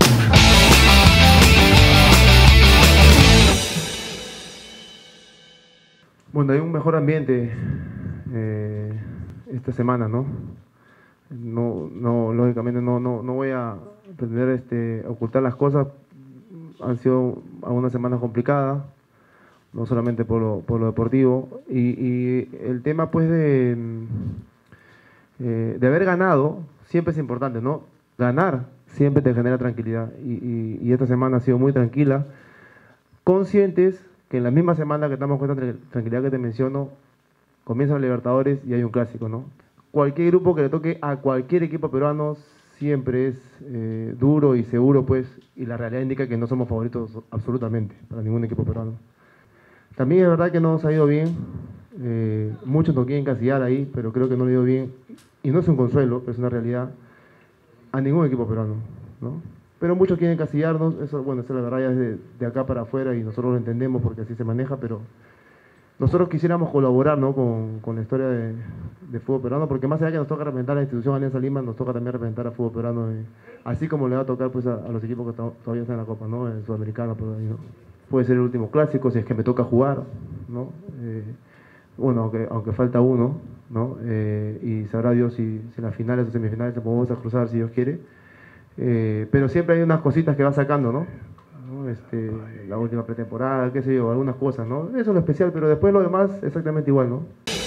Bueno, hay un mejor ambiente esta semana, ¿no? Lógicamente no voy a pretender ocultar las cosas. Han sido algunas semanas complicadas, no solamente por lo deportivo. Y el tema, pues, de haber ganado siempre es importante, ¿no? Ganar siempre te genera tranquilidad. Y esta semana ha sido muy tranquila, conscientes que en la misma semana que estamos con esta tranquilidad que te menciono, comienzan los Libertadores y hay un clásico, ¿no? Cualquier grupo que le toque a cualquier equipo peruano siempre es duro y seguro, pues, y la realidad indica que no somos favoritos absolutamente para ningún equipo peruano. También es verdad que no nos ha ido bien, muchos nos quieren encasillar ahí, pero creo que no le ha ido bien, y no es un consuelo, es una realidad, a ningún equipo peruano, ¿no? Pero muchos quieren encasillarnos, eso, bueno, esa es la verdad ya es de acá para afuera y nosotros lo entendemos porque así se maneja, pero nosotros quisiéramos colaborar, ¿no? con la historia de fútbol peruano, porque más allá que nos toca representar a la institución Alianza Lima, nos toca también representar a fútbol peruano, así como le va a tocar, pues, a los equipos que todavía están en la Copa, ¿no? El sudamericano, por ahí, ¿no? Puede ser el último clásico, si es que me toca jugar, ¿no? Bueno, aunque falta uno, ¿no? Y sabrá Dios si en las finales o semifinales se podemos a cruzar, si Dios quiere. Pero siempre hay unas cositas que va sacando, ¿no? La última pretemporada, qué sé yo, algunas cosas, ¿no? Eso es lo especial, pero después lo demás exactamente igual, ¿no?